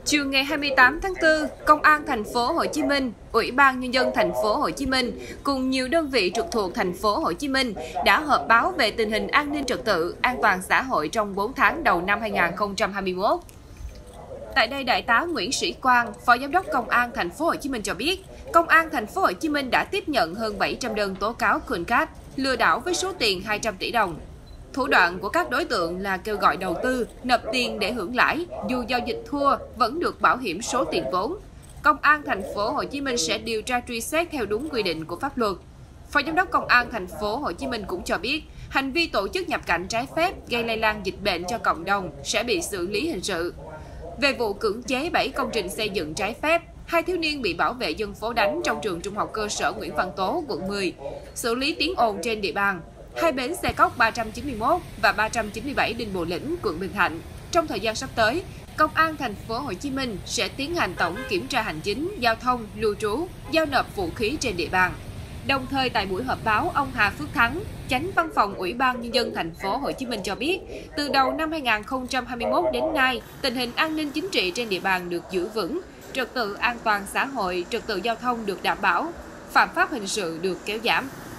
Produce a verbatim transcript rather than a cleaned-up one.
Chiều ngày hai mươi tám tháng tư, Công an thành phố Hồ Chí Minh, Ủy ban Nhân dân thành phố Hồ Chí Minh cùng nhiều đơn vị trực thuộc thành phố Hồ Chí Minh đã họp báo về tình hình an ninh trật tự, an toàn xã hội trong bốn tháng đầu năm hai nghìn không trăm hai mươi mốt. Tại đây, Đại tá Nguyễn Sĩ Quang, Phó Giám đốc Công an thành phố Hồ Chí Minh cho biết, Công an thành phố Hồ Chí Minh đã tiếp nhận hơn bảy trăm đơn tố cáo Cuncat lừa đảo với số tiền hai trăm tỷ đồng. Thủ đoạn của các đối tượng là kêu gọi đầu tư, nộp tiền để hưởng lãi, dù giao dịch thua vẫn được bảo hiểm số tiền vốn. Công an thành phố Hồ Chí Minh sẽ điều tra truy xét theo đúng quy định của pháp luật. Phó Giám đốc Công an thành phố Hồ Chí Minh cũng cho biết, hành vi tổ chức nhập cảnh trái phép gây lây lan dịch bệnh cho cộng đồng sẽ bị xử lý hình sự. Về vụ cưỡng chế bảy công trình xây dựng trái phép, hai thiếu niên bị bảo vệ dân phố đánh trong trường trung học cơ sở Nguyễn Văn Tố, quận mười, xử lý tiếng ồn trên địa bàn, hai bến xe cóc ba trăm chín mươi mốt và ba trăm chín mươi bảy Đinh Bộ Lĩnh, quận Bình Thạnh. Trong thời gian sắp tới, Công an thành phố Hồ Chí Minh sẽ tiến hành tổng kiểm tra hành chính, giao thông, lưu trú, giao nộp vũ khí trên địa bàn. Đồng thời tại buổi họp báo, ông Hà Phước Thắng, Chánh Văn phòng Ủy ban Nhân dân thành phố Hồ Chí Minh cho biết, từ đầu năm hai nghìn không trăm hai mươi mốt đến nay, tình hình an ninh chính trị trên địa bàn được giữ vững, trật tự an toàn xã hội, trật tự giao thông được đảm bảo, phạm pháp hình sự được kéo giảm.